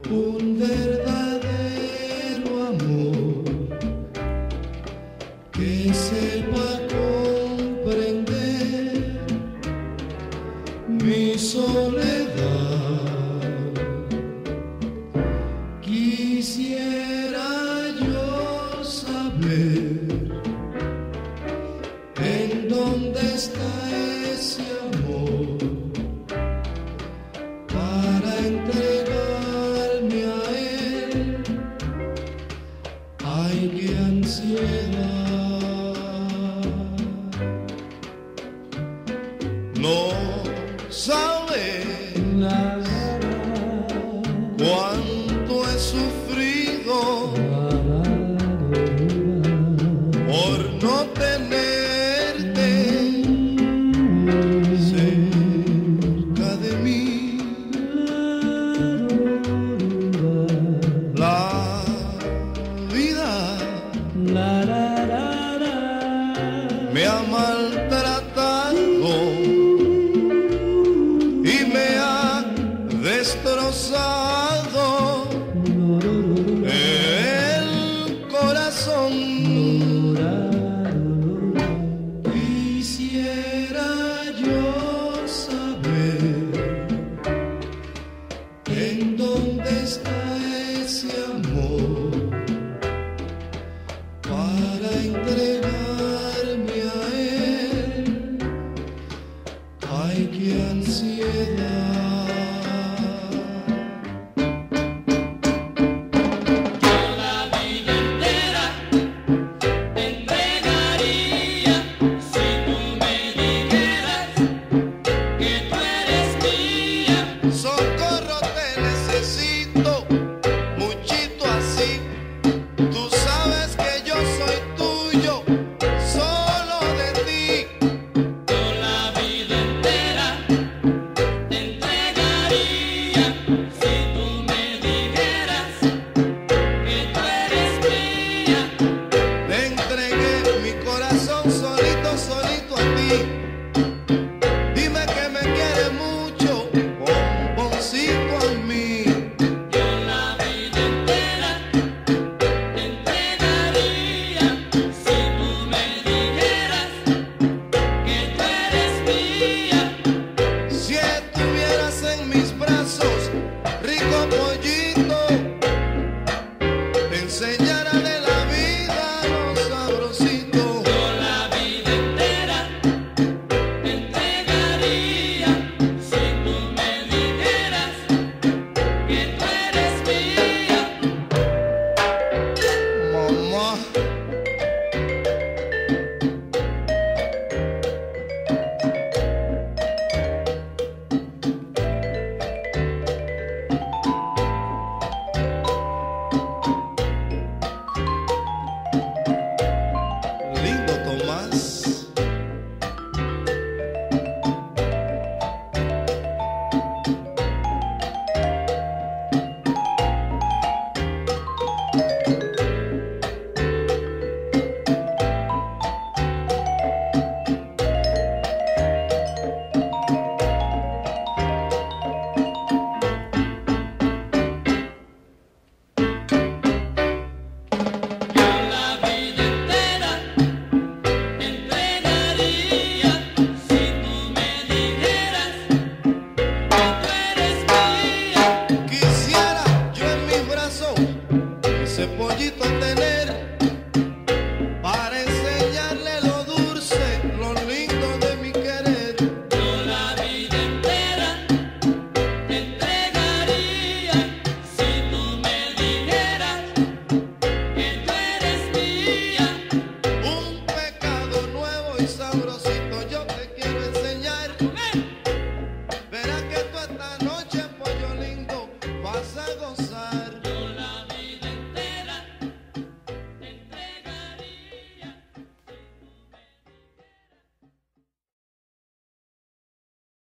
un verdadero amor que sepa comprender mi soledad. Quisiera yo saber en dónde está ese amor para entregarme a él. Ay, qué ansiedad. No sabes cuánto he sufrido por no tenerte cerca de mí. La vida me ha maltratado y me ha destrozado el corazón. Quisiera yo saber en dónde está ese amor para entregarme a él. Ay, qué ansiedad. Socorro, te necesito muchito así. Tú sabes que yo soy tuyo, solo de ti. Yo la vida entera te entregaría si tú me dijeras que tú eres mía. Te entregué mi corazón solito, solito a ti. Dime que me quieres mucho, bomboncito a mí. Yo la vida entera te entregaría si tú me dijeras que tú eres mía. Si estuvieras en mis brazos, rico pollito, te enseñara de la vida lo sabrosito. Yo la vida entera te entregaría si tú me dijeras que tú eres mía. Mamá. Lindo Tomás. Yo la vida entera te entregaría si tú me dijeras que tú eres mía. Quisiera yo en mis brazos ese pollito tener.